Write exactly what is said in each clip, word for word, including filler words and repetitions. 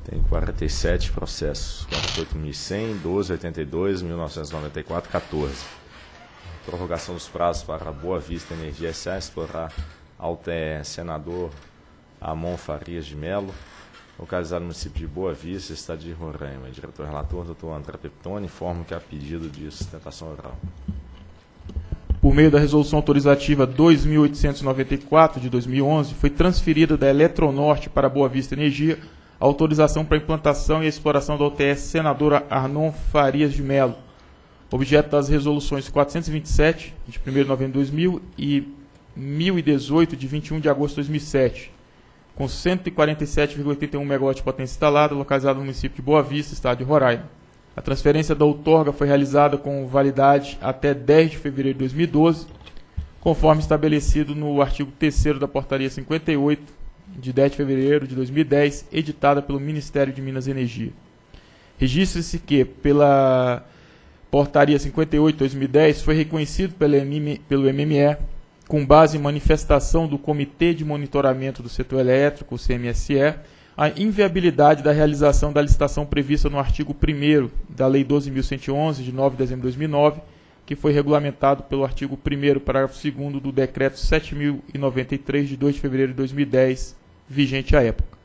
Tem quarenta e sete processos, quarenta e oito mil e cem, doze, oitenta e dois, mil novecentos e noventa e quatro, quatorze. Prorrogação dos prazos para a Boa Vista Energia S A explorar ao T E Senador Amon Farias de Melo, localizado no município de Boa Vista, estado de Roraima. Diretor-relator, doutor André Peptoni, informa que há pedido de sustentação oral. Por meio da resolução autorizativa dois mil oitocentos e noventa e quatro, de dois mil e onze, foi transferida da Eletronorte para a Boa Vista Energia a autorização para a implantação e a exploração da U T S Senadora Arnon Farias de Melo, objeto das resoluções quatrocentos e vinte e sete, de primeiro de novembro de dois mil, e mil e dezoito, de vinte e um de agosto de dois mil e sete, com cento e quarenta e sete vírgula oitenta e um megawatts de potência instalada, localizado no município de Boa Vista, estado de Roraima. A transferência da outorga foi realizada com validade até dez de fevereiro de dois mil e doze, conforme estabelecido no artigo terceiro da Portaria cinquenta e oito, de dez de fevereiro de dois mil e dez, editada pelo Ministério de Minas e Energia. Registre-se que, pela Portaria cinquenta e oito de dois mil e dez, foi reconhecido pelo M M E, com base em manifestação do Comitê de Monitoramento do Setor Elétrico, o C M S E, a inviabilidade da realização da licitação prevista no artigo primeiro da Lei doze mil cento e onze, de nove de dezembro de dois mil e nove, que foi regulamentado pelo artigo primeiro, parágrafo segundo do Decreto sete mil e noventa e três, de dois de fevereiro de dois mil e dez, vigente à época.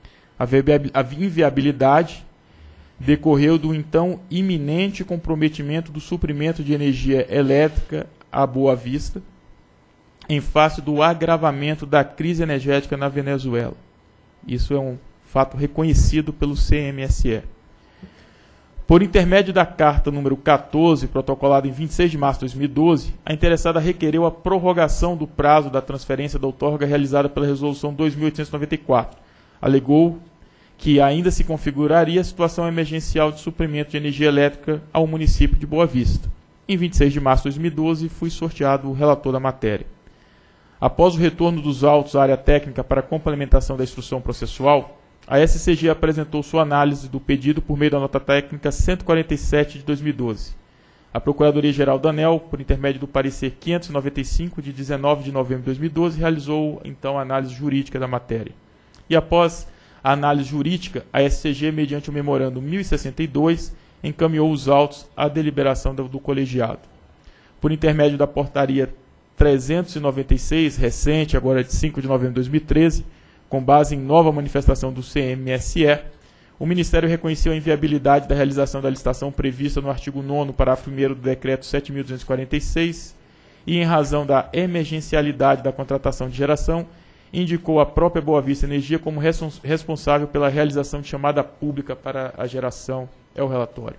A inviabilidade decorreu do então iminente comprometimento do suprimento de energia elétrica à Boa Vista, em face do agravamento da crise energética na Venezuela. Isso é um fato reconhecido pelo C M S E. Por intermédio da carta número quatorze, protocolada em vinte e seis de março de dois mil e doze, a interessada requereu a prorrogação do prazo da transferência da outorga realizada pela Resolução dois mil oitocentos e noventa e quatro. Alegou que ainda se configuraria a situação emergencial de suprimento de energia elétrica ao município de Boa Vista. Em vinte e seis de março de dois mil e doze, foi sorteado o relator da matéria. Após o retorno dos autos à área técnica para complementação da instrução processual, a S C G apresentou sua análise do pedido por meio da nota técnica cento e quarenta e sete de dois mil e doze. A Procuradoria-Geral da ANEEL, por intermédio do parecer quinhentos e noventa e cinco de dezenove de novembro de dois mil e doze, realizou então a análise jurídica da matéria. E após a análise jurídica, a S C G, mediante o memorando mil e sessenta e dois, encaminhou os autos à deliberação do, do colegiado. Por intermédio da portaria trezentos e noventa e seis, recente, agora de cinco de novembro de dois mil e treze, com base em nova manifestação do C M S E, o Ministério reconheceu a inviabilidade da realização da licitação prevista no artigo nono, parágrafo primeiro do Decreto sete mil duzentos e quarenta e seis, e, em razão da emergencialidade da contratação de geração, indicou a própria Boa Vista Energia como responsável pela realização de chamada pública para a geração. É o relatório.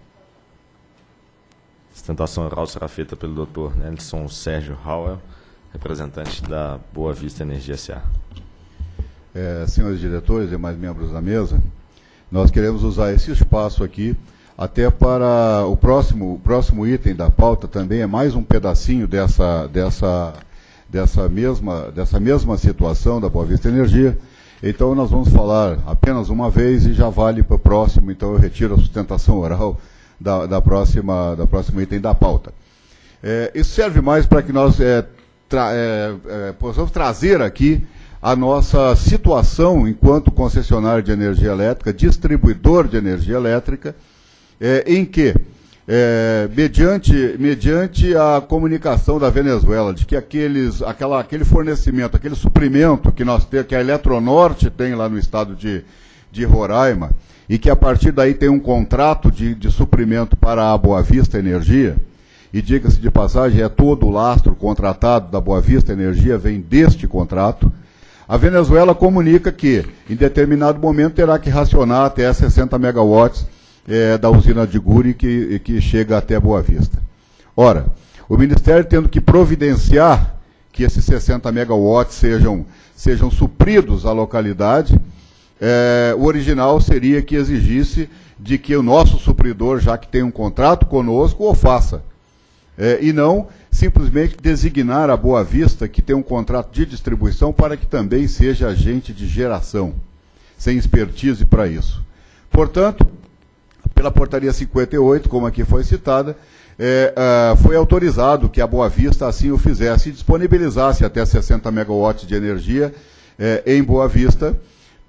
A sustentação oral será feita pelo doutor Nelson Sérgio Hauer, representante da Boa Vista Energia S A É, senhores diretores e demais membros da mesa, nós queremos usar esse espaço aqui até para o próximo, o próximo item da pauta também é mais um pedacinho dessa, dessa, dessa, mesma, dessa mesma situação da Boa Vista Energia. Então nós vamos falar apenas uma vez e já vale para o próximo, então eu retiro a sustentação oral da, da, próxima, da próximo item da pauta. É, isso serve mais para que nós é, tra, é, é, possamos trazer aqui a nossa situação enquanto concessionário de energia elétrica, distribuidor de energia elétrica, é, em que, é, mediante, mediante a comunicação da Venezuela, de que aqueles, aquela, aquele fornecimento, aquele suprimento que, nós tem, que a Eletronorte tem lá no estado de, de Roraima, e que a partir daí tem um contrato de, de suprimento para a Boa Vista Energia, e diga-se de passagem, é todo o lastro contratado da Boa Vista Energia vem deste contrato. A Venezuela comunica que, em determinado momento, terá que racionar até sessenta megawatts é, da usina de Guri, que, que chega até Boa Vista. Ora, o Ministério tendo que providenciar que esses sessenta megawatts sejam, sejam supridos à localidade, é, o original seria que exigisse de que o nosso supridor, já que tem um contrato conosco, o faça. É, e não simplesmente designar a Boa Vista, que tem um contrato de distribuição, para que também seja agente de geração, sem expertise para isso. Portanto, pela portaria cinquenta e oito, como aqui foi citada, é, é, foi autorizado que a Boa Vista assim o fizesse e disponibilizasse até sessenta megawatts de energia é, em Boa Vista,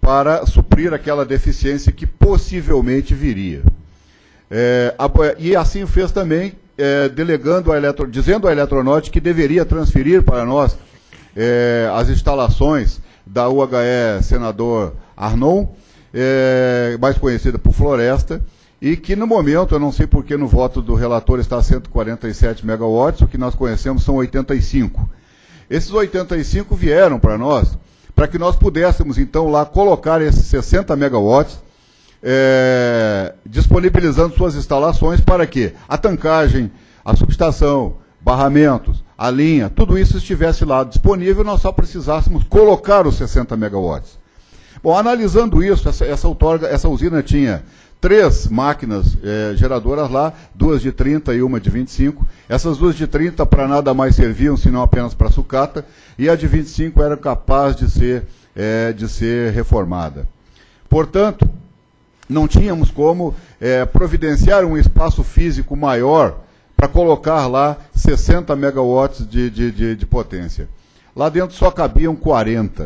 para suprir aquela deficiência que possivelmente viria. É, a, e assim fez também, é, delegando a Eletro, dizendo à Eletronorte que deveria transferir para nós é, as instalações da U H E Senador Arnon, é, mais conhecida por Floresta, e que no momento, eu não sei porque no voto do relator está cento e quarenta e sete megawatts, o que nós conhecemos são oitenta e cinco. Esses oitenta e cinco vieram para nós, para que nós pudéssemos então lá colocar esses sessenta megawatts, é, disponibilizando suas instalações para que a tancagem, a subestação, barramentos, a linha, tudo isso estivesse lá disponível, nós só precisássemos colocar os sessenta megawatts. Bom, analisando isso, essa, essa, outorga, essa usina tinha três máquinas é, geradoras lá, duas de trinta e uma de vinte e cinco. Essas duas de trinta para nada mais serviam, senão apenas para sucata, e a de vinte e cinco era capaz de ser, é, de ser reformada. Portanto, não tínhamos como é, providenciar um espaço físico maior para colocar lá sessenta megawatts de, de, de, de potência. Lá dentro só cabiam quarenta.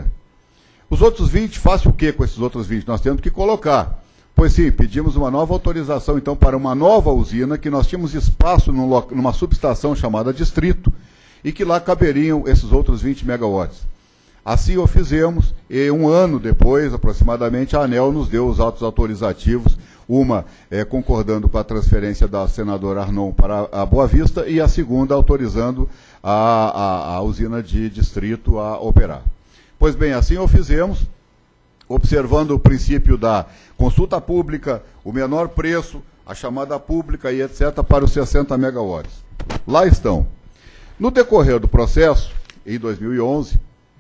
Os outros vinte, faça o que com esses outros vinte? Nós temos que colocar. Pois sim, pedimos uma nova autorização, então, para uma nova usina, que nós tínhamos espaço num, numa subestação chamada Distrito, e que lá caberiam esses outros vinte megawatts. Assim o fizemos, e um ano depois, aproximadamente, a ANEEL nos deu os autos autorizativos, uma é, concordando com a transferência da senadora Arnon para a Boa Vista, e a segunda autorizando a, a, a usina de Distrito a operar. Pois bem, assim o fizemos, observando o princípio da consulta pública, o menor preço, a chamada pública e etcétera, para os sessenta megawatts. Lá estão. No decorrer do processo, em dois mil e onze,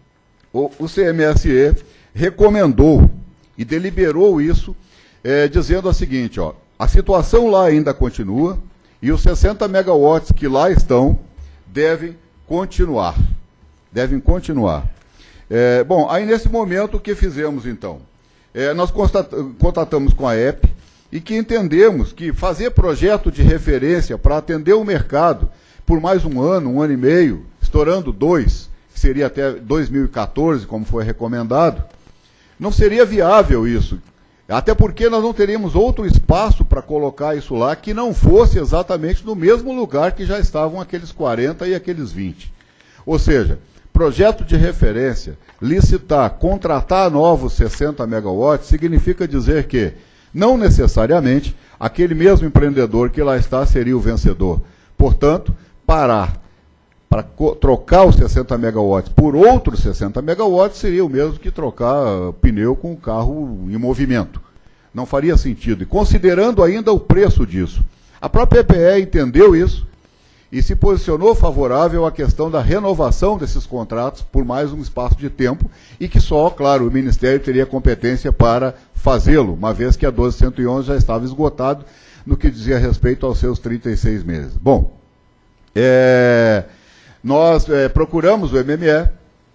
o, o C M S E recomendou e deliberou isso, é, dizendo o seguinte, ó, a situação lá ainda continua e os sessenta megawatts que lá estão devem continuar. Devem continuar. É, bom, aí nesse momento o que fizemos então? É, nós contatamos com a E P e que entendemos que fazer projeto de referência para atender o mercado por mais um ano, um ano e meio, estourando dois, que seria até dois mil e quatorze, como foi recomendado, não seria viável isso. Até porque nós não teríamos outro espaço para colocar isso lá que não fosse exatamente no mesmo lugar que já estavam aqueles quarenta e aqueles vinte. Ou seja, projeto de referência, licitar, contratar novos sessenta megawatts, significa dizer que, não necessariamente, aquele mesmo empreendedor que lá está seria o vencedor. Portanto, parar para trocar os sessenta megawatts por outros sessenta megawatts seria o mesmo que trocar pneu com o carro em movimento. Não faria sentido. E considerando ainda o preço disso, a própria E P E entendeu isso, e se posicionou favorável à questão da renovação desses contratos por mais um espaço de tempo, e que só, claro, o Ministério teria competência para fazê-lo, uma vez que a doze cento e onze já estava esgotado no que dizia respeito aos seus trinta e seis meses. Bom, é, nós é, procuramos o M M E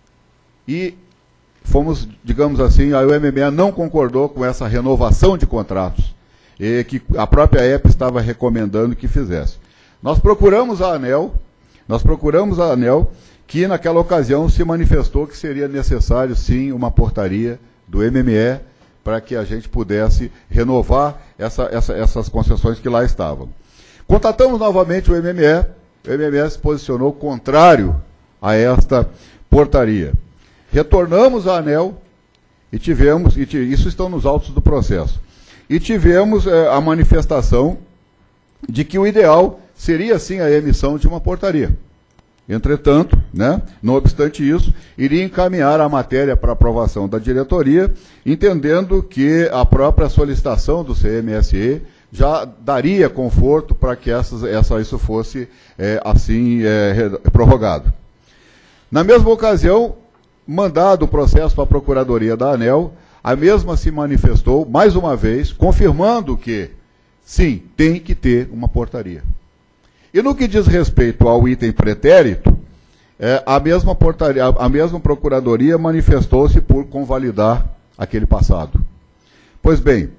e fomos, digamos assim, a o M M E não concordou com essa renovação de contratos, e que a própria E P estava recomendando que fizesse. Nós procuramos a ANEEL, nós procuramos a ANEEL, que naquela ocasião se manifestou que seria necessário, sim, uma portaria do M M E para que a gente pudesse renovar essa, essa, essas concessões que lá estavam. Contatamos novamente o M M E, o M M E se posicionou contrário a esta portaria. Retornamos à ANEEL e tivemos, e isso estão nos autos do processo, e tivemos é, a manifestação de que o ideal seria, sim, a emissão de uma portaria. Entretanto, né, não obstante isso, iria encaminhar a matéria para aprovação da diretoria, entendendo que a própria solicitação do C M S E já daria conforto para que essas, essa, isso fosse, é, assim, é, prorrogado. Na mesma ocasião, mandado o processo para a Procuradoria da ANEEL, a mesma se manifestou, mais uma vez, confirmando que, sim, tem que ter uma portaria. E no que diz respeito ao item pretérito, é, a, mesma portaria, a mesma Procuradoria manifestou-se por convalidar aquele passado. Pois bem,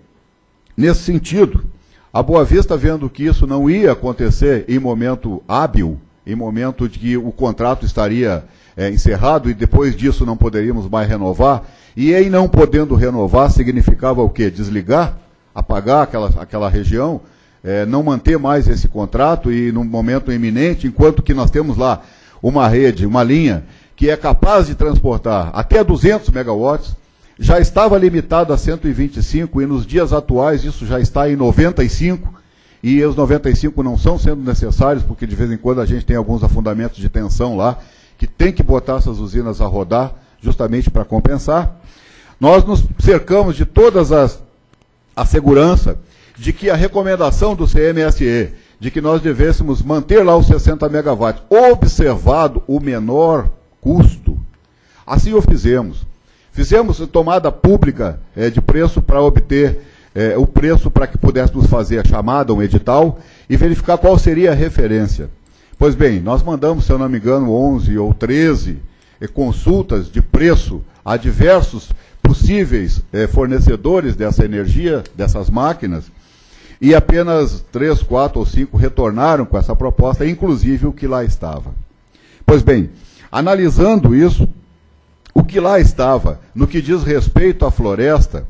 nesse sentido, a Boa Vista, vendo que isso não ia acontecer em momento hábil, em momento de que o contrato estaria é, encerrado e depois disso não poderíamos mais renovar, e em não podendo renovar significava o quê? Desligar, apagar aquela, aquela região, é, não manter mais esse contrato e num momento iminente, enquanto que nós temos lá uma rede, uma linha, que é capaz de transportar até duzentos megawatts, já estava limitado a cento e vinte e cinco e nos dias atuais isso já está em noventa e cinco, e os noventa e cinco não são sendo necessários, porque de vez em quando a gente tem alguns afundamentos de tensão lá, que tem que botar essas usinas a rodar, justamente para compensar. Nós nos cercamos de todas as a segurança de que a recomendação do C M S E, de que nós devêssemos manter lá os sessenta megawatts, observado o menor custo, assim o fizemos. Fizemos tomada pública é, de preço para obter é, o preço para que pudéssemos fazer a chamada, um edital, e verificar qual seria a referência. Pois bem, nós mandamos, se eu não me engano, onze ou treze é, consultas de preço a diversos possíveis eh, fornecedores dessa energia, dessas máquinas, e apenas três, quatro ou cinco retornaram com essa proposta, inclusive o que lá estava. Pois bem, analisando isso, o que lá estava, no que diz respeito à floresta,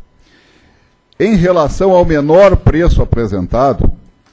em relação ao menor preço apresentado,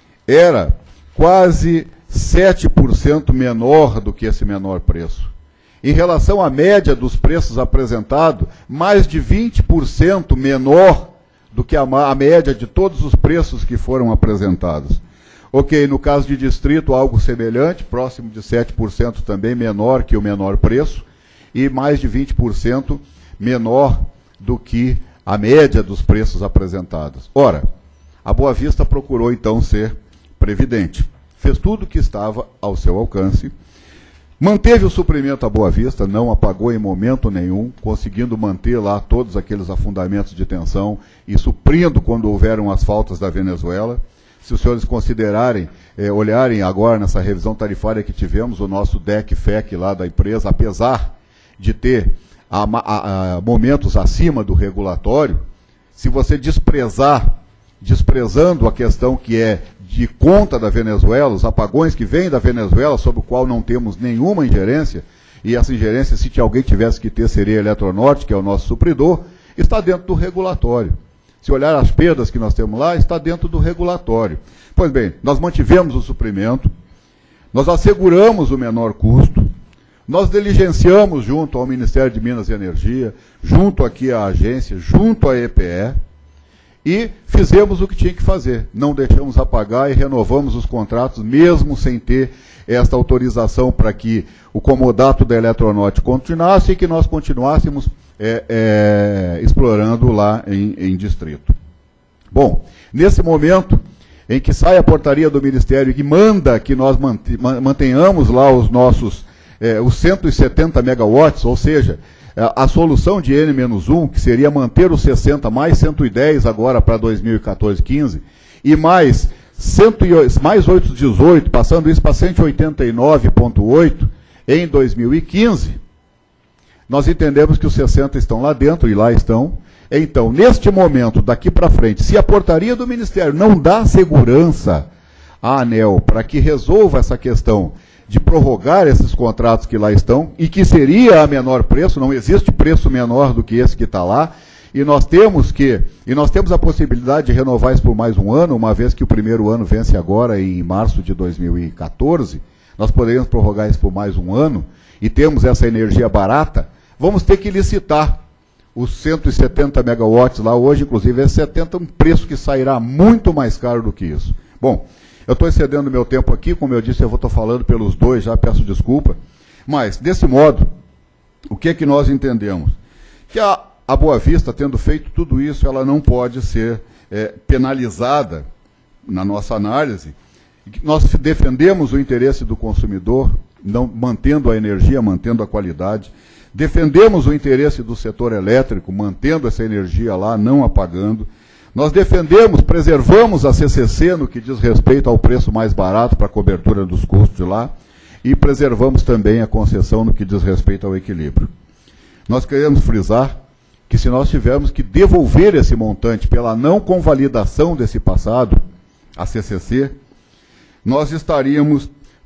era quase sete por cento menor do que esse menor preço. Em relação à média dos preços apresentados, mais de vinte por cento menor do que a, a média de todos os preços que foram apresentados. Ok, no caso de distrito, algo semelhante, próximo de sete por cento também menor que o menor preço, e mais de vinte por cento menor do que a média dos preços apresentados. Ora, a Boa Vista procurou então ser previdente. Fez tudo o que estava ao seu alcance, manteve o suprimento à Boa Vista, não apagou em momento nenhum, conseguindo manter lá todos aqueles afundamentos de tensão e suprindo quando houveram as faltas da Venezuela. Se os senhores considerarem, eh, olharem agora nessa revisão tarifária que tivemos, o nosso D E C F E C lá da empresa, apesar de ter a, a, a momentos acima do regulatório, se você desprezar, desprezando a questão que é de conta da Venezuela, os apagões que vêm da Venezuela, sobre o qual não temos nenhuma ingerência, e essa ingerência, se alguém tivesse que ter, seria a Eletronorte, que é o nosso supridor, está dentro do regulatório. Se olhar as perdas que nós temos lá, está dentro do regulatório. Pois bem, nós mantivemos o suprimento, nós asseguramos o menor custo, nós diligenciamos junto ao Ministério de Minas e Energia, junto aqui à agência, junto à E P E, e fizemos o que tinha que fazer. Não deixamos apagar e renovamos os contratos, mesmo sem ter esta autorização para que o comodato da Eletronorte continuasse e que nós continuássemos é, é, explorando lá em, em distrito. Bom, nesse momento em que sai a portaria do Ministério que manda que nós mantenhamos lá os nossos é, os cento e setenta megawatts, ou seja, a solução de N menos um, que seria manter os sessenta mais cento e dez agora para dois mil e quatorze, quinze, e mais, cento e oito, mais oitocentos e dezoito, passando isso para cento e oitenta e nove vírgula oito em dois mil e quinze, nós entendemos que os sessenta estão lá dentro, e lá estão. Então, neste momento, daqui para frente, se a portaria do Ministério não dá segurança à ANEEL para que resolva essa questão de prorrogar esses contratos que lá estão, e que seria a menor preço, não existe preço menor do que esse que está lá, e nós temos que, e nós temos a possibilidade de renovar isso por mais um ano, uma vez que o primeiro ano vence agora em março de dois mil e quatorze, nós poderíamos prorrogar isso por mais um ano, e temos essa energia barata, vamos ter que licitar os cento e setenta megawatts lá hoje, inclusive é setenta, um preço que sairá muito mais caro do que isso. Bom, eu estou excedendo meu tempo aqui, como eu disse, eu vou estar falando pelos dois, já peço desculpa. Mas, desse modo, o que é que nós entendemos? Que a, a Boa Vista, tendo feito tudo isso, ela não pode ser é, penalizada na nossa análise. Nós defendemos o interesse do consumidor, não, mantendo a energia, mantendo a qualidade. Defendemos o interesse do setor elétrico, mantendo essa energia lá, não apagando. Nós defendemos, preservamos a C C C no que diz respeito ao preço mais barato para a cobertura dos custos de lá, e preservamos também a concessão no que diz respeito ao equilíbrio. Nós queremos frisar que se nós tivermos que devolver esse montante pela não convalidação desse passado, a C C C, nós estaríamos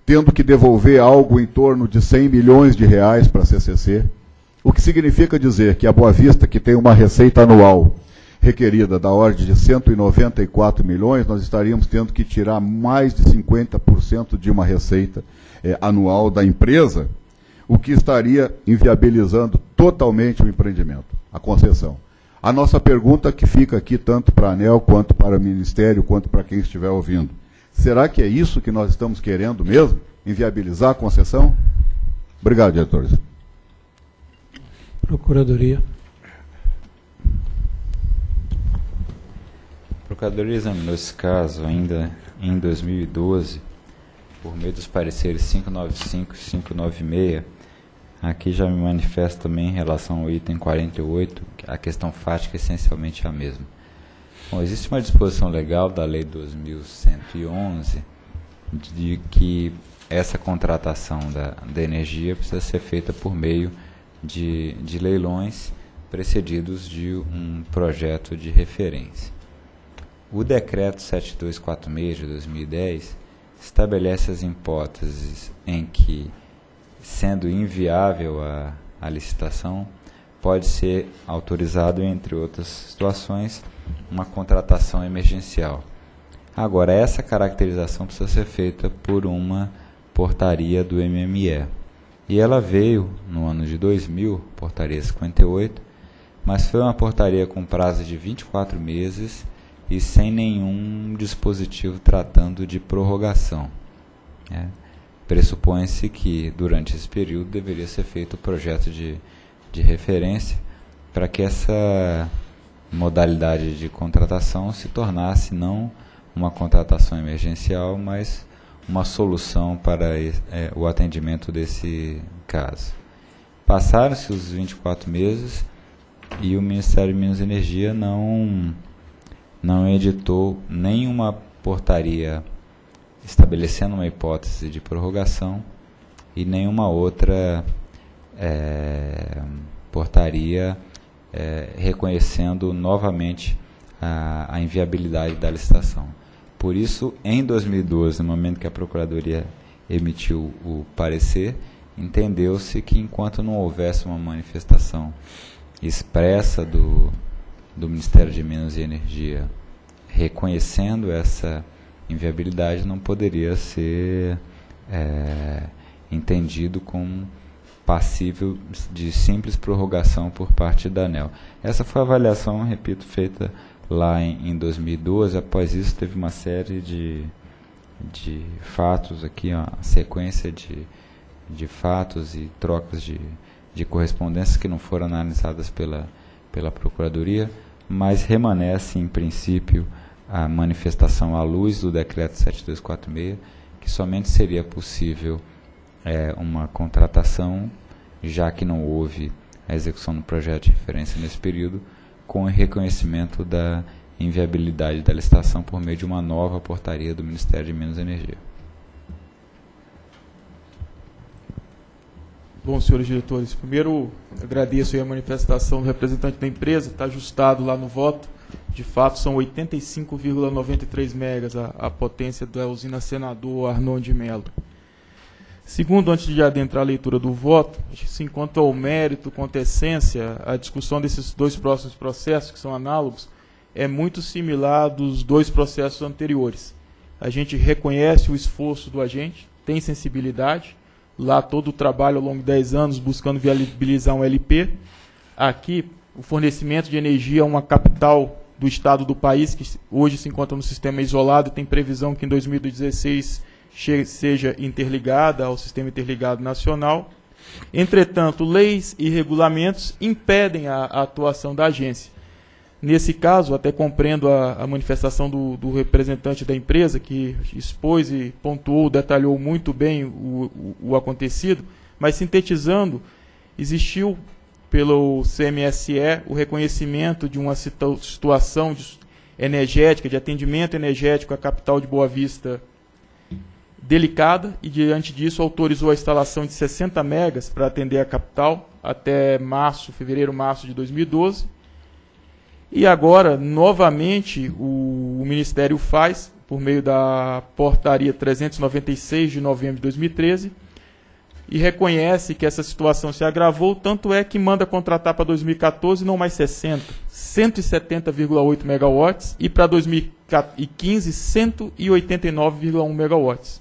tendo que devolver algo em torno de cem milhões de reais para a C C C, o que significa dizer que a Boa Vista, que tem uma receita anual requerida da ordem de cento e noventa e quatro milhões, nós estaríamos tendo que tirar mais de cinquenta por cento de uma receita é, anual da empresa, o que estaria inviabilizando totalmente o empreendimento, a concessão. A nossa pergunta que fica aqui, tanto para a ANEEL, quanto para o Ministério, quanto para quem estiver ouvindo, será que é isso que nós estamos querendo mesmo? Inviabilizar a concessão? Obrigado, diretores. Procuradoria. A Procuradoria examinou esse caso ainda em dois mil e doze, por meio dos pareceres quinhentos e noventa e cinco e quinhentos e noventa e seis. Aqui já me manifesto também em relação ao item quarenta e oito, que a questão fática é essencialmente a mesma. Bom, existe uma disposição legal da Lei dois mil cento e onze de que essa contratação da, da energia precisa ser feita por meio de, de leilões precedidos de um projeto de referência. O Decreto sete mil duzentos e quarenta e seis de dois mil e dez estabelece as hipóteses em que, sendo inviável a, a licitação, pode ser autorizado, entre outras situações, uma contratação emergencial. Agora, essa caracterização precisa ser feita por uma portaria do M M E. E ela veio no ano de dois mil, portaria cinquenta e oito, mas foi uma portaria com prazo de vinte e quatro meses e sem nenhum dispositivo tratando de prorrogação, né? Pressupõe-se que, durante esse período, deveria ser feito o projeto de, de referência para que essa modalidade de contratação se tornasse não uma contratação emergencial, mas uma solução para é, o atendimento desse caso. Passaram-se os vinte e quatro meses e o Ministério de Minas e Energia não, não editou nenhuma portaria estabelecendo uma hipótese de prorrogação e nenhuma outra é, portaria é, reconhecendo novamente a, a inviabilidade da licitação. Por isso, em dois mil e doze, no momento que a Procuradoria emitiu o parecer, entendeu-se que enquanto não houvesse uma manifestação expressa do, do Ministério de Minas e Energia reconhecendo essa inviabilidade, não poderia ser é, entendido como passível de simples prorrogação por parte da ANEEL. Essa foi a avaliação, repito, feita lá em, em dois mil e doze. Após isso, teve uma série de, de fatos aqui, uma sequência de, de fatos e trocas de, de correspondências que não foram analisadas pela, pela Procuradoria, mas remanesce, em princípio, a manifestação à luz do Decreto sete mil duzentos e quarenta e seis, que somente seria possível é, uma contratação, já que não houve a execução do projeto de referência nesse período, com o reconhecimento da inviabilidade da licitação por meio de uma nova portaria do Ministério de Minas e Energia. Bom, senhores diretores, primeiro agradeço aí a manifestação do representante da empresa, está ajustado lá no voto. De fato, são oitenta e cinco vírgula noventa e três megas a, a potência da usina Senador Arnon de Mello. Segundo, antes de adentrar a leitura do voto, se enquanto ao mérito, quanto à essência, a discussão desses dois próximos processos, que são análogos, é muito similar dos dois processos anteriores. A gente reconhece o esforço do agente, tem sensibilidade, lá todo o trabalho ao longo de dez anos buscando viabilizar um L P. Aqui, o fornecimento de energia é uma capital do estado do país, que hoje se encontra no sistema isolado, e tem previsão que em dois mil e dezesseis seja interligada ao Sistema Interligado Nacional. Entretanto, leis e regulamentos impedem a, a atuação da agência. Nesse caso, até compreendo a, a manifestação do, do representante da empresa, que expôs e pontuou, detalhou muito bem o, o, o acontecido, mas sintetizando, existiu pelo C M S E o reconhecimento de uma situação de energética, de atendimento energético à capital de Boa Vista delicada, e diante disso autorizou a instalação de sessenta megas para atender a capital até março, fevereiro, março de dois mil e doze. E agora, novamente, o, o Ministério faz, por meio da portaria trezentos e noventa e seis de novembro de dois mil e treze, e reconhece que essa situação se agravou, tanto é que manda contratar para dois mil e quatorze não mais sessenta, cento e setenta vírgula oito megawatts, e para dois mil e quinze, cento e oitenta e nove vírgula um megawatts.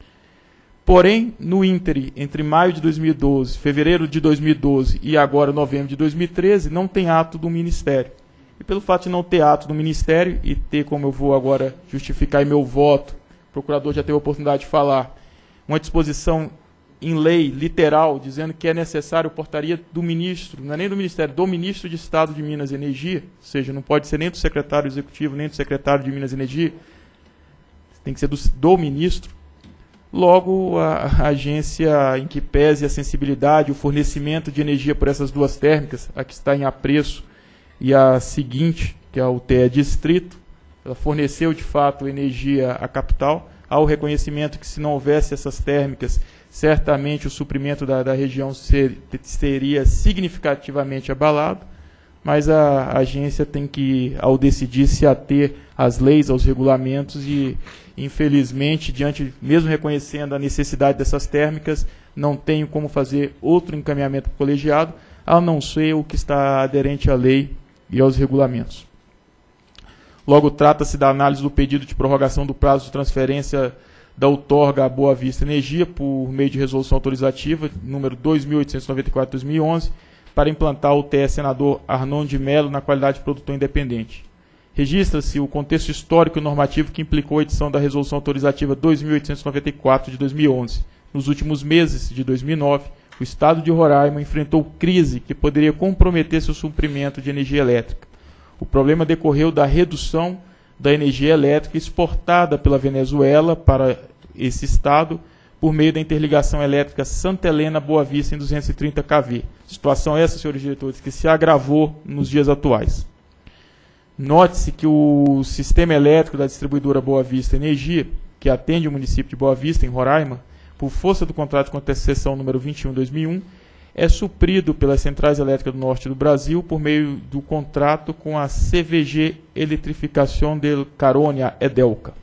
Porém, no ínterim, entre maio de dois mil e doze, fevereiro de dois mil e doze e agora novembro de dois mil e treze, não tem ato do Ministério. E pelo fato de não ter ato do Ministério, e ter, como eu vou agora justificar em meu voto, o procurador já teve a oportunidade de falar, uma disposição em lei, literal, dizendo que é necessário portaria do ministro, não é nem do Ministério, do Ministro de Estado de Minas e Energia, ou seja, não pode ser nem do secretário executivo, nem do secretário de Minas e Energia, tem que ser do, do ministro. Logo, a, a agência em que pese a sensibilidade, o fornecimento de energia por essas duas térmicas, a que está em apreço e a seguinte, que é a U T E Distrito, ela forneceu de fato energia à capital. Há o reconhecimento que, se não houvesse essas térmicas, certamente o suprimento da, da região ser, seria significativamente abalado, mas a, a agência tem que, ao decidir, se ater às leis, aos regulamentos e, infelizmente, diante, mesmo reconhecendo a necessidade dessas térmicas, não tenho como fazer outro encaminhamento colegiado, a não ser o que está aderente à lei e aos regulamentos. Logo, trata-se da análise do pedido de prorrogação do prazo de transferência da outorga à Boa Vista Energia, por meio de resolução autorizativa, número dois mil oitocentos e noventa e quatro barra dois mil e onze, para implantar o U T E Senador Arnon de Mello na qualidade de produtor independente. Registra-se o contexto histórico e normativo que implicou a edição da resolução autorizativa dois mil oitocentos e noventa e quatro de dois mil e onze. Nos últimos meses de dois mil e nove, o Estado de Roraima enfrentou crise que poderia comprometer seu suprimento de energia elétrica. O problema decorreu da redução da energia elétrica exportada pela Venezuela para esse estado por meio da interligação elétrica Santa Helena-Boa Vista em duzentos e trinta quilovolts. Situação essa, senhores diretores, que se agravou nos dias atuais. Note-se que o sistema elétrico da distribuidora Boa Vista Energia, que atende o município de Boa Vista, em Roraima, por força do contrato de concessão número vinte e um barra dois mil e um, é suprido pelas Centrais Elétricas do Norte do Brasil por meio do contrato com a C V G Eletrificação del Caronia, Edelca.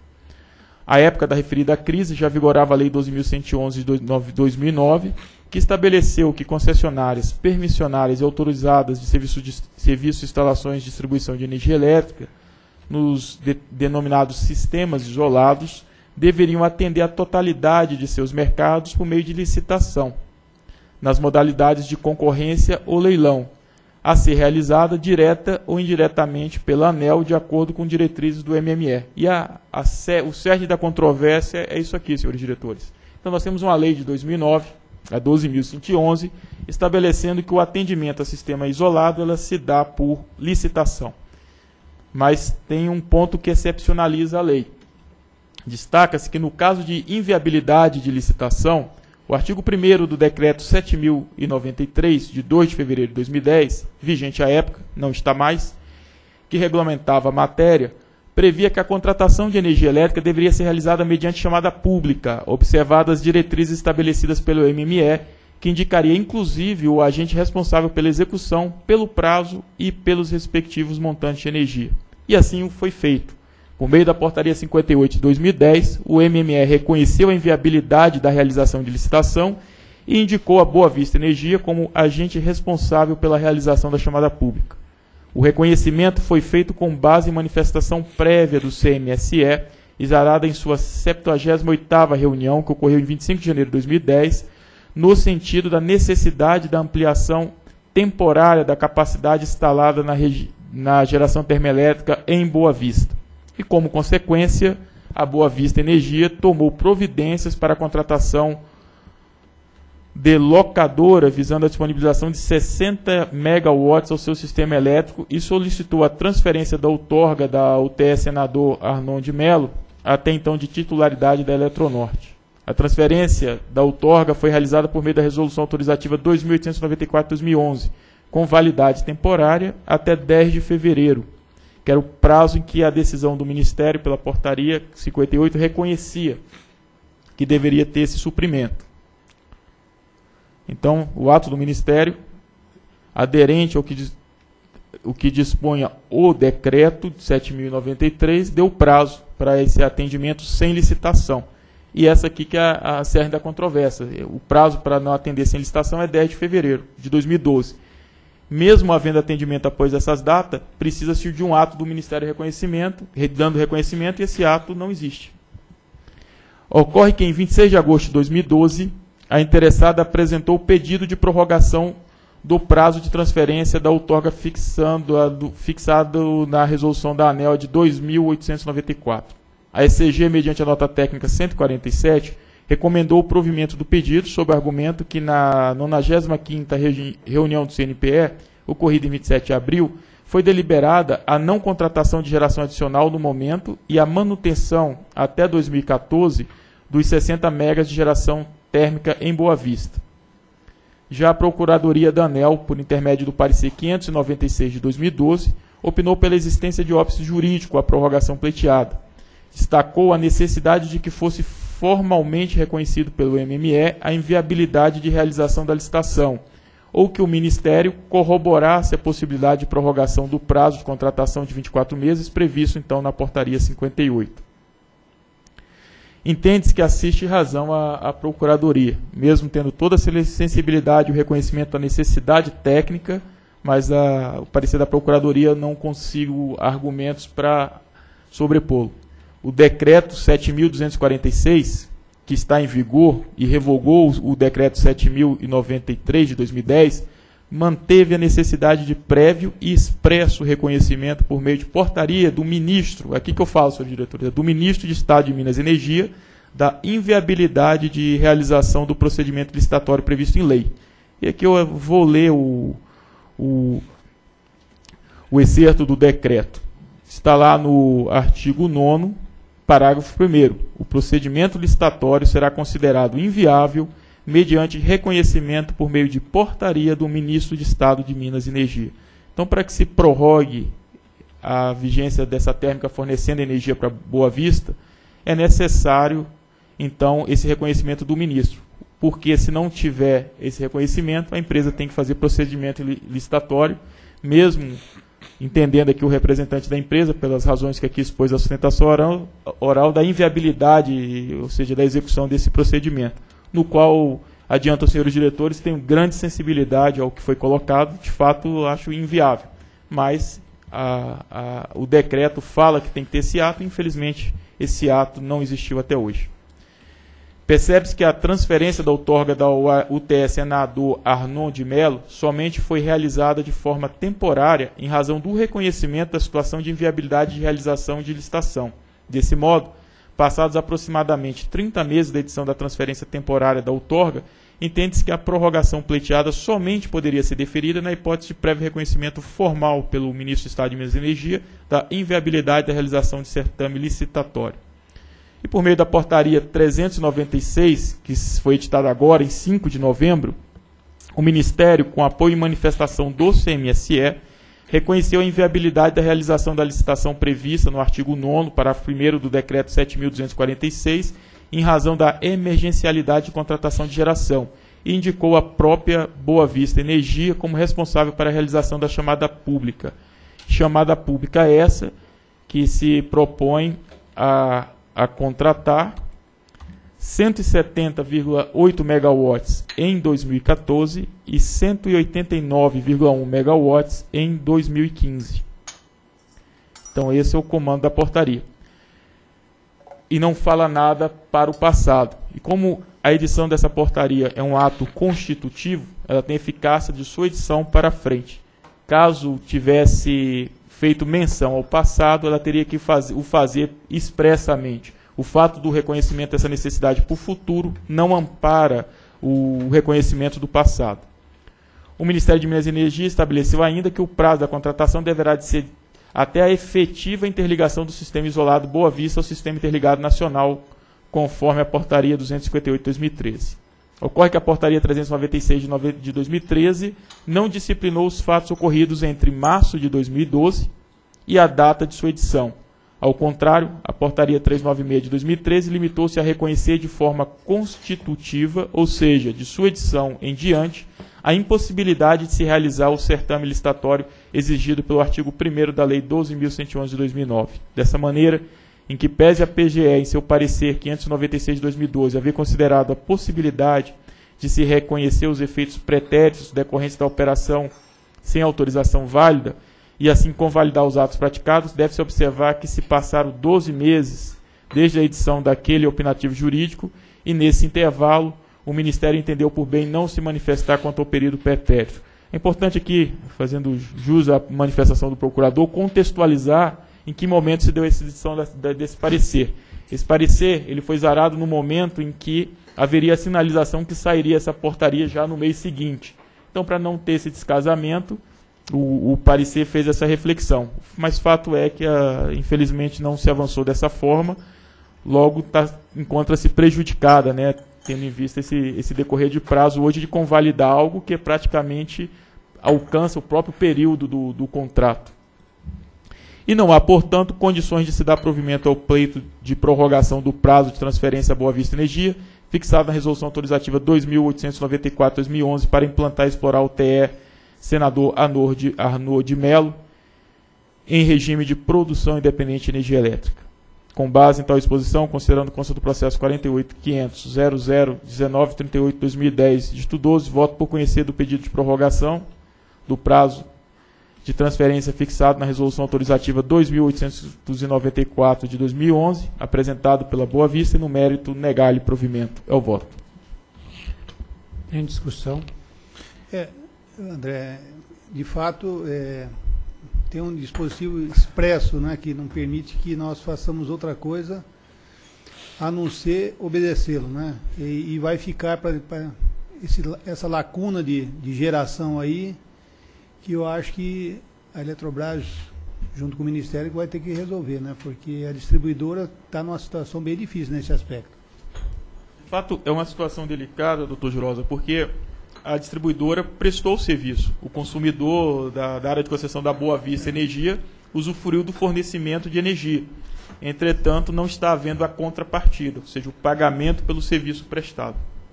À época da referida crise, já vigorava a Lei doze mil cento e onze de dois mil e nove, que estabeleceu que concessionárias, permissionárias e autorizadas de serviço de serviço, instalações de distribuição de energia elétrica, nos de, denominados sistemas isolados, deveriam atender a totalidade de seus mercados por meio de licitação, nas modalidades de concorrência ou leilão, a ser realizada direta ou indiretamente pela ANEEL, de acordo com diretrizes do M M E. E a, a, o cerne da controvérsia é isso aqui, senhores diretores. Então, nós temos uma lei de dois mil e nove, a doze mil cento e onze, estabelecendo que o atendimento a sistema isolado ela se dá por licitação. Mas tem um ponto que excepcionaliza a lei. Destaca-se que, no caso de inviabilidade de licitação, o artigo primeiro do Decreto sete mil e noventa e três, de dois de fevereiro de dois mil e dez, vigente à época, não está mais, que regulamentava a matéria, previa que a contratação de energia elétrica deveria ser realizada mediante chamada pública, observadas as diretrizes estabelecidas pelo M M E, que indicaria inclusive o agente responsável pela execução, pelo prazo e pelos respectivos montantes de energia. E assim foi feito. Por meio da Portaria cinquenta e oito de dois mil e dez, o M M E reconheceu a inviabilidade da realização de licitação e indicou a Boa Vista Energia como agente responsável pela realização da chamada pública. O reconhecimento foi feito com base em manifestação prévia do C M S E, exarada em sua septuagésima oitava reunião, que ocorreu em vinte e cinco de janeiro de dois mil e dez, no sentido da necessidade da ampliação temporária da capacidade instalada na, na geração termoelétrica em Boa Vista. E, como consequência, a Boa Vista Energia tomou providências para a contratação de locadora, visando a disponibilização de sessenta megawatts ao seu sistema elétrico, e solicitou a transferência da outorga da U T E Senador Arnon de Mello, até então de titularidade da Eletronorte. A transferência da outorga foi realizada por meio da Resolução Autorizativa dois mil oitocentos e noventa e quatro barra dois mil e onze, com validade temporária até dez de fevereiro, que era o prazo em que a decisão do Ministério, pela Portaria cinquenta e oito, reconhecia que deveria ter esse suprimento. Então, o ato do Ministério, aderente ao que, o que disponha o decreto sete mil e noventa e três, deu prazo para esse atendimento sem licitação. E essa aqui que é a, a cerne da controvérsia. O prazo para não atender sem licitação é dez de fevereiro de dois mil e doze. Mesmo havendo atendimento após essas datas, precisa-se de um ato do Ministério de Reconhecimento, dando reconhecimento, e esse ato não existe. Ocorre que em vinte e seis de agosto de dois mil e doze, a interessada apresentou o pedido de prorrogação do prazo de transferência da outorga fixando a, do, fixado na resolução da ANEEL de dois mil oitocentos e noventa e quatro. A E C G, mediante a nota técnica cento e quarenta e sete, recomendou o provimento do pedido sob argumento que na nonagésima quinta reunião do C N P E, ocorrida em vinte e sete de abril, foi deliberada a não contratação de geração adicional no momento e a manutenção até dois mil e quatorze dos sessenta megas de geração térmica em Boa Vista. Já a Procuradoria da ANEEL, por intermédio do parecer quinhentos e noventa e seis de dois mil e doze, opinou pela existência de óbice jurídico à prorrogação pleiteada. Destacou a necessidade de que fosse formalmente reconhecido pelo M M E a inviabilidade de realização da licitação, ou que o Ministério corroborasse a possibilidade de prorrogação do prazo de contratação de vinte e quatro meses, previsto então na Portaria cinquenta e oito. Entende-se que assiste razão à, à Procuradoria, mesmo tendo toda a sensibilidade e o reconhecimento da necessidade técnica, mas a, o parecer da Procuradoria não consigo argumentos para sobrepô-lo. O decreto sete mil duzentos e quarenta e seis, que está em vigor e revogou o decreto sete mil e noventa e três de dois mil e dez, manteve a necessidade de prévio e expresso reconhecimento por meio de portaria do ministro, aqui que eu falo, senhor diretor, do ministro de Estado de Minas e Energia, da inviabilidade de realização do procedimento licitatório previsto em lei. E aqui eu vou ler o, o, o excerto do decreto. Está lá no artigo nono, parágrafo primeiro. O procedimento licitatório será considerado inviável mediante reconhecimento por meio de portaria do Ministro de Estado de Minas e Energia. Então, para que se prorrogue a vigência dessa térmica fornecendo energia para Boa Vista, é necessário, então, esse reconhecimento do ministro. Porque, se não tiver esse reconhecimento, a empresa tem que fazer procedimento licitatório, mesmo entendendo aqui o representante da empresa, pelas razões que aqui expôs a sustentação oral, oral da inviabilidade, ou seja, da execução desse procedimento, no qual, adianta aos senhores diretores, tenho grande sensibilidade ao que foi colocado, de fato acho inviável, mas a, a, o decreto fala que tem que ter esse ato, e infelizmente esse ato não existiu até hoje. Percebe-se que a transferência da outorga da U T S senador Arnon de Mello somente foi realizada de forma temporária em razão do reconhecimento da situação de inviabilidade de realização de licitação. Desse modo, passados aproximadamente trinta meses da edição da transferência temporária da outorga, entende-se que a prorrogação pleiteada somente poderia ser deferida na hipótese de prévio reconhecimento formal pelo Ministro do Estado de Minas e Energia da inviabilidade da realização de certame licitatório. E por meio da portaria trezentos e noventa e seis, que foi editada agora em cinco de novembro, o Ministério, com apoio e manifestação do C M S E, reconheceu a inviabilidade da realização da licitação prevista no artigo nono, parágrafo primeiro do decreto sete mil duzentos e quarenta e seis, em razão da emergencialidade de contratação de geração, e indicou a própria Boa Vista Energia como responsável para a realização da chamada pública. Chamada pública essa que se propõe a a contratar cento e setenta vírgula oito megawatts em dois mil e quatorze e cento e oitenta e nove vírgula um megawatts em dois mil e quinze. Então esse é o comando da portaria. E não fala nada para o passado. E como a edição dessa portaria é um ato constitutivo, ela tem eficácia de sua edição para frente. Caso tivesse feito menção ao passado, ela teria que fazer, o fazer expressamente. O fato do reconhecimento dessa necessidade para o futuro não ampara o reconhecimento do passado. O Ministério de Minas e Energia estabeleceu ainda que o prazo da contratação deverá de ser até a efetiva interligação do Sistema Isolado Boa Vista ao Sistema Interligado Nacional, conforme a Portaria duzentos e cinquenta e oito de dois mil e treze. Ocorre que a Portaria trezentos e noventa e seis de dois mil e treze não disciplinou os fatos ocorridos entre março de dois mil e doze e a data de sua edição. Ao contrário, a Portaria trezentos e noventa e seis de dois mil e treze limitou-se a reconhecer de forma constitutiva, ou seja, de sua edição em diante, a impossibilidade de se realizar o certame licitatório exigido pelo artigo primeiro da Lei doze mil cento e onze de dois mil e nove. Dessa maneira, em que pese a P G E, em seu parecer quinhentos e noventa e seis de dois mil e doze, haver considerado a possibilidade de se reconhecer os efeitos pretéritos decorrentes da operação sem autorização válida e assim convalidar os atos praticados, deve-se observar que se passaram doze meses desde a edição daquele opinativo jurídico e, nesse intervalo, o Ministério entendeu por bem não se manifestar quanto ao período pretérito. É importante aqui, fazendo jus à manifestação do procurador, contextualizar em que momento se deu essa edição desse parecer. Esse parecer ele foi zarado no momento em que haveria a sinalização que sairia essa portaria já no mês seguinte. Então, para não ter esse descasamento, o, o parecer fez essa reflexão. Mas fato é que, a, infelizmente, não se avançou dessa forma, logo tá, encontra-se prejudicada, né, tendo em vista esse, esse decorrer de prazo hoje de convalidar algo que praticamente alcança o próprio período do, do contrato. E não há, portanto, condições de se dar provimento ao pleito de prorrogação do prazo de transferência à Boa Vista Energia, fixado na Resolução Autorizativa dois mil oitocentos e noventa e quatro de dois mil e onze, para implantar e explorar o T E Senador Arnaud de, Arnaud de Mello, em regime de produção independente de energia elétrica. Com base em tal exposição, considerando consta do processo quarenta e oito ponto quinhentos ponto zero zero um nove três oito barra dois mil e dez, dígito doze, voto por conhecer do pedido de prorrogação do prazo de transferência fixado na Resolução Autorizativa dois mil oitocentos e noventa e quatro de dois mil e onze, apresentado pela Boa Vista, e no mérito negar-lhe provimento. É o voto. Em discussão. É, André, de fato, é, tem um dispositivo expresso, né, que não permite que nós façamos outra coisa a não ser obedecê-lo, né? E, e vai ficar para essa lacuna de, de geração aí, que eu acho que a Eletrobras, junto com o Ministério, vai ter que resolver, né? Porque a distribuidora está numa situação bem difícil nesse aspecto. De fato, é uma situação delicada, doutor Girosa, porque a distribuidora prestou o serviço. O consumidor da, da área de concessão da Boa Vista Energia usufruiu do fornecimento de energia. Entretanto, não está havendo a contrapartida, ou seja, o pagamento pelo serviço prestado.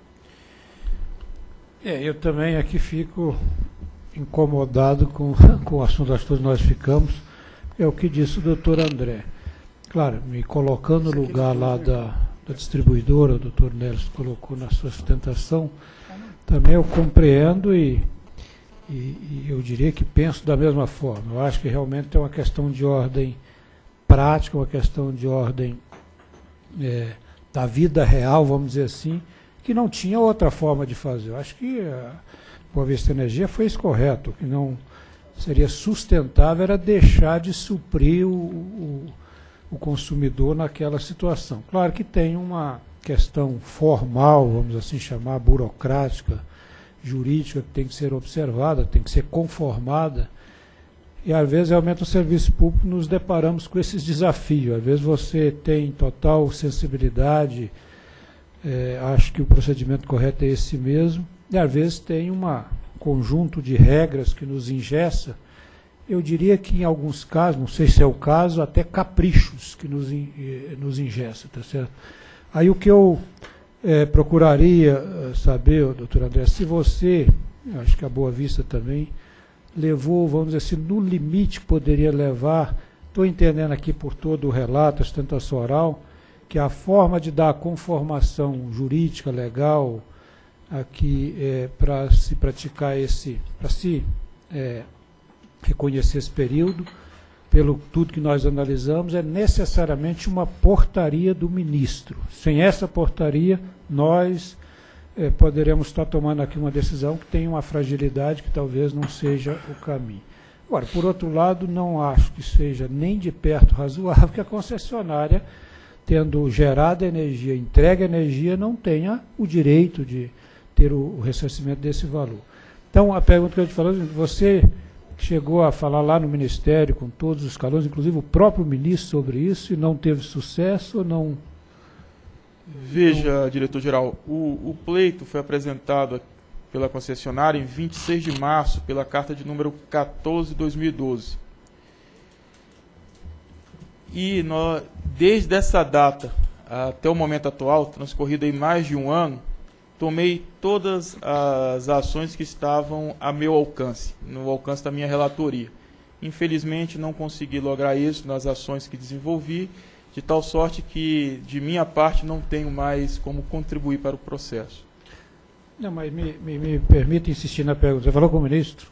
É, eu também aqui fico incomodado com, com o assunto, acho que todos nós ficamos, é o que disse o doutor André. Claro, me colocando no lugar lá da, da distribuidora, o doutor Nelson colocou na sua sustentação, também eu compreendo e, e, e eu diria que penso da mesma forma. Eu acho que realmente é uma questão de ordem prática, uma questão de ordem é, da vida real, vamos dizer assim, que não tinha outra forma de fazer. Eu acho que a Boa Vista Energia foi isso correto. O que não seria sustentável era deixar de suprir o, o, o consumidor naquela situação. Claro que tem uma questão formal, vamos assim chamar, burocrática, jurídica, que tem que ser observada, tem que ser conformada. E às vezes, realmente, no serviço público nos deparamos com esses desafios. Às vezes você tem total sensibilidade, é, acho que o procedimento correto é esse mesmo, e às vezes tem um conjunto de regras que nos engessa. Eu diria que em alguns casos, não sei se é o caso, até caprichos que nos, nos engessa, tá certo? Aí o que eu é, procuraria saber, doutor André, se você, acho que a Boa Vista também, levou, vamos dizer assim, no limite que poderia levar, estou entendendo aqui por todo o relato, a sustentação oral, que a forma de dar a conformação jurídica, legal, aqui é, para se praticar esse, para se é, reconhecer esse período, pelo tudo que nós analisamos, é necessariamente uma portaria do ministro. Sem essa portaria, nós é, poderemos estar tomando aqui uma decisão que tem uma fragilidade que talvez não seja o caminho. Agora, por outro lado, não acho que seja nem de perto razoável que a concessionária, tendo gerado energia, entregue energia, não tenha o direito de ter o, o ressarcimento desse valor. Então, a pergunta que eu te falei, você chegou a falar lá no Ministério com todos os escalões, inclusive o próprio ministro, sobre isso, e não teve sucesso ou não? Veja, não... diretor-geral, o, o pleito foi apresentado pela concessionária em vinte e seis de março, pela carta de número quatorze de dois mil e doze. E nós, desde essa data até o momento atual, transcorrido aí mais de um ano, tomei todas as ações que estavam a meu alcance, no alcance da minha relatoria. Infelizmente, não consegui lograr isso nas ações que desenvolvi, de tal sorte que, de minha parte, não tenho mais como contribuir para o processo. Não, mas me, me, me permita insistir na pergunta. Você falou com o ministro?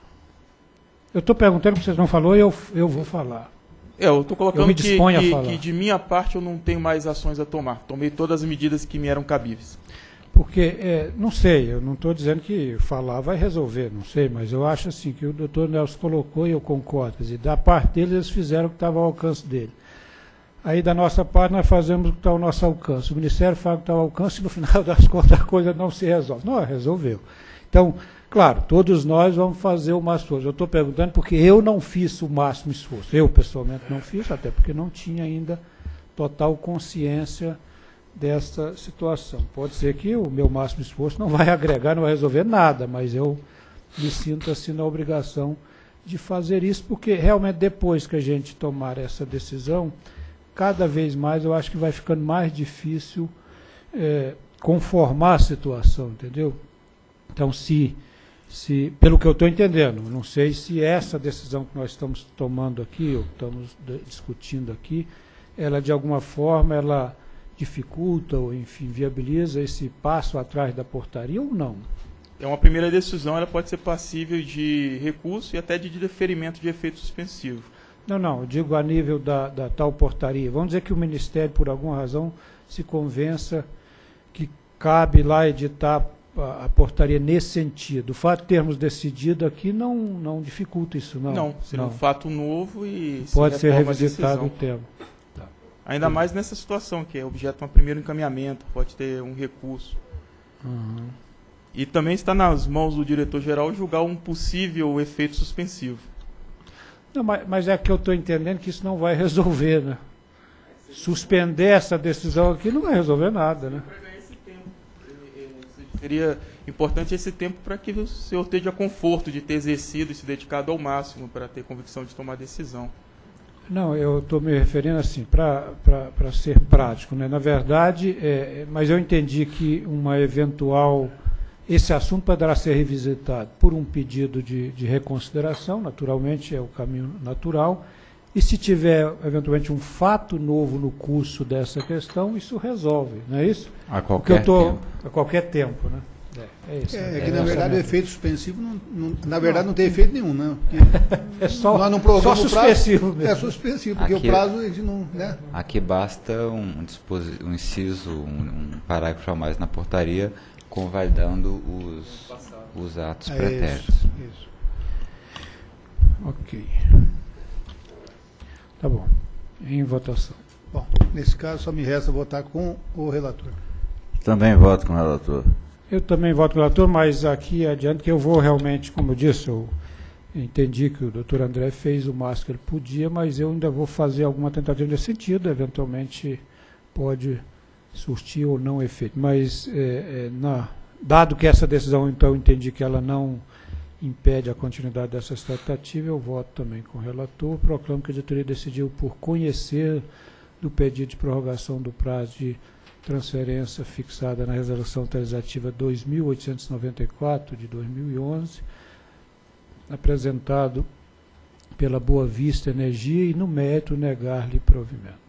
Eu estou perguntando porque vocês não falou e eu, eu vou falar. É, eu estou colocando eu me que, disponho que, a falar. que, de minha parte, eu não tenho mais ações a tomar. Tomei todas as medidas que me eram cabíveis. Porque, é, não sei, eu não estou dizendo que falar vai resolver, não sei, mas eu acho assim que o doutor Nelson colocou e eu concordo. Quer dizer, da parte deles, eles fizeram o que estava ao alcance dele. Aí, da nossa parte, nós fazemos o que está ao nosso alcance. O Ministério faz o que está ao alcance e, no final das contas, a coisa não se resolve. Não, resolveu. Então, claro, todos nós vamos fazer o máximo esforço. Eu estou perguntando porque eu não fiz o máximo esforço. Eu, pessoalmente, não fiz, até porque não tinha ainda total consciência dessa situação. Pode ser que o meu máximo esforço não vai agregar, não vai resolver nada, mas eu me sinto assim na obrigação de fazer isso, porque realmente depois que a gente tomar essa decisão, cada vez mais eu acho que vai ficando mais difícil é, conformar a situação, entendeu? Então, se, se pelo que eu estou entendendo, não sei se essa decisão que nós estamos tomando aqui, ou estamos discutindo aqui, ela de alguma forma, ela dificulta ou, enfim, viabiliza esse passo atrás da portaria ou não? É uma primeira decisão, ela pode ser passível de recurso e até de deferimento de efeito suspensivo. Não, não, eu digo a nível da, da tal portaria. Vamos dizer que o Ministério, por alguma razão, se convença que cabe lá editar a, a portaria nesse sentido. O fato de termos decidido aqui não, não dificulta isso, não? Não, seria um fato novo e... Pode ser revisitado o tema. Ainda mais nessa situação, que é objeto de um primeiro encaminhamento, pode ter um recurso. Uhum. E também está nas mãos do diretor-geral julgar um possível efeito suspensivo. Não, mas, mas é que eu estou entendendo que isso não vai resolver, né? Suspender essa decisão aqui não vai resolver nada, né? Seria importante esse tempo para que o senhor tenha conforto de ter exercido e se dedicado ao máximo para ter convicção de tomar decisão. Não, eu estou me referindo assim, para ser prático, né? Na verdade, é, mas eu entendi que uma eventual... Esse assunto poderá ser revisitado por um pedido de, de reconsideração, naturalmente é o caminho natural, e se tiver, eventualmente, um fato novo no curso dessa questão, isso resolve, não é isso? A qualquer eu tô, tempo. A qualquer tempo, né? É, é, isso, é, né? é que, é na verdade, minha... o efeito suspensivo, não, não, na verdade, não tem efeito nenhum, né? É só, nós não prorrogamos só suspensivo o prazo, mesmo. É suspensivo, porque Aqui, o prazo, a gente não... Né? Aqui basta um, um inciso, um, um parágrafo a mais na portaria, convalidando os, os atos É pretéritos. isso, isso. Ok. Tá bom. Em votação. Bom, nesse caso, só me resta votar com o relator. Também voto com o relator. Eu também voto com o relator, mas aqui adiante que eu vou realmente, como eu disse, eu entendi que o doutor André fez o máximo que ele podia, mas eu ainda vou fazer alguma tentativa nesse sentido, eventualmente pode surtir ou não efeito. Mas, é, é, na, dado que essa decisão, então, eu entendi que ela não impede a continuidade dessa tratativa, eu voto também com o relator. Proclamo que a diretoria decidiu por conhecer do pedido de prorrogação do prazo de transferência fixada na resolução autorizativa dois mil oitocentos e noventa e quatro de dois mil e onze, apresentado pela Boa Vista Energia e, no mérito, negar-lhe provimento.